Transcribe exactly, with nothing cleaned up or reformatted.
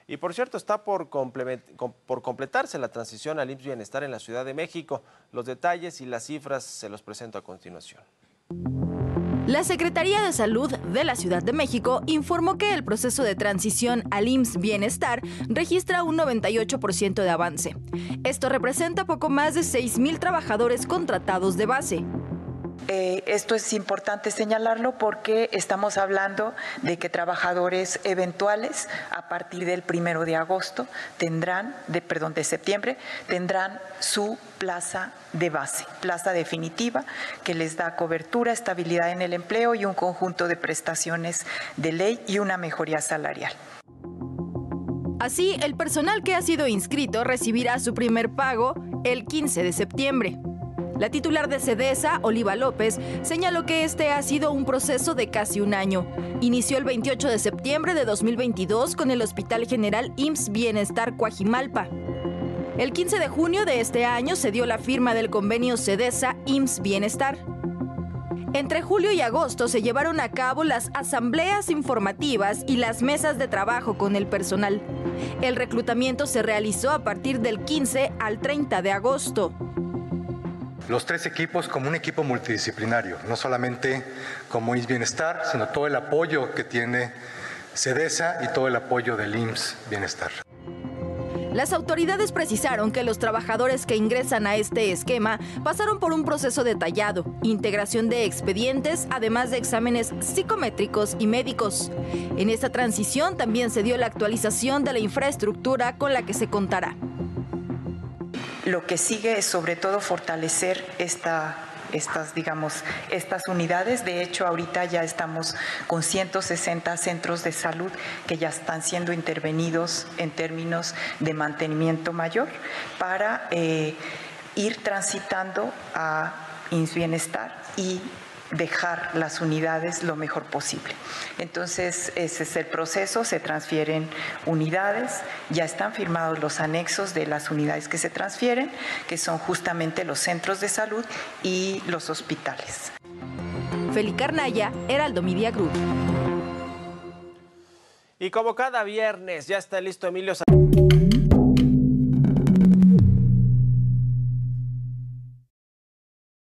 Y por cierto, está por, por completarse la transición al I M S S Bienestar en la Ciudad de México. Los detalles y las cifras se los presento a continuación. La Secretaría de Salud de la Ciudad de México informó que el proceso de transición al I M S S Bienestar registra un noventa y ocho por ciento de avance. Esto representa poco más de seis mil trabajadores contratados de base. Eh, esto es importante señalarlo porque estamos hablando de que trabajadores eventuales a partir del primero de agosto tendrán, de, perdón, de septiembre, tendrán su plaza de base, plaza definitiva que les da cobertura, estabilidad en el empleo y un conjunto de prestaciones de ley y una mejoría salarial. Así, el personal que ha sido inscrito recibirá su primer pago el quince de septiembre. La titular de SEDESA, Oliva López, señaló que este ha sido un proceso de casi un año. Inició el veintiocho de septiembre de dos mil veintidós con el Hospital General I M S S Bienestar Coajimalpa. El quince de junio de este año se dio la firma del convenio SEDESA-I M S S Bienestar. Entre julio y agosto se llevaron a cabo las asambleas informativas y las mesas de trabajo con el personal. El reclutamiento se realizó a partir del quince al treinta de agosto. Los tres equipos como un equipo multidisciplinario, no solamente como I M S S Bienestar, sino todo el apoyo que tiene SEDESA y todo el apoyo del I M S S Bienestar. Las autoridades precisaron que los trabajadores que ingresan a este esquema pasaron por un proceso detallado, integración de expedientes, además de exámenes psicométricos y médicos. En esta transición también se dio la actualización de la infraestructura con la que se contará. Lo que sigue es sobre todo fortalecer esta, estas, digamos, estas unidades. De hecho, ahorita ya estamos con ciento sesenta centros de salud que ya están siendo intervenidos en términos de mantenimiento mayor para eh, ir transitando a I M S S Bienestar y dejar las unidades lo mejor posible. Entonces, ese es el proceso, se transfieren unidades, ya están firmados los anexos de las unidades que se transfieren, que son justamente los centros de salud y los hospitales. Feli Carnaya, Heraldo Media Group. Y como cada viernes, ya está listo Emilio